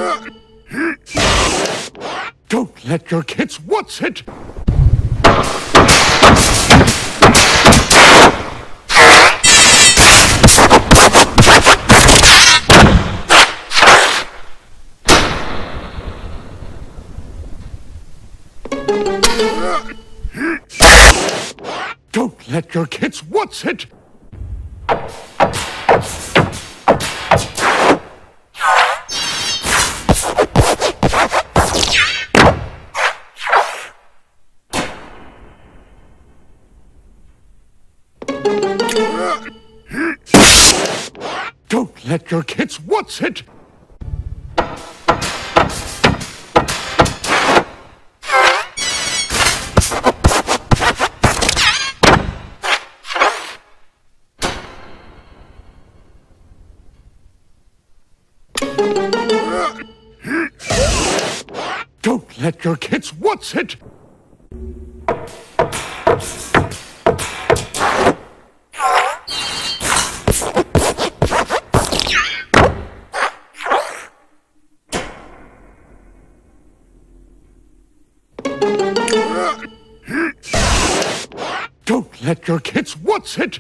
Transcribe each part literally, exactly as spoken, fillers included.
Don't let your kids what's it? Don't let your kids what's it? Don't let your kids what's it? Don't let your kids what's it? Don't let your kids what's it?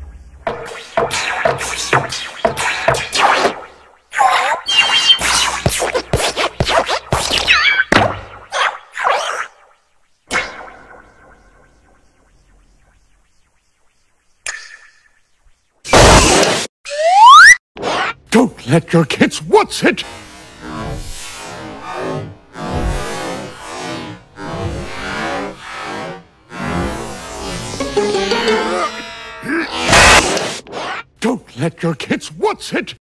Don't let your kids what's it? Don't let your kids what's it?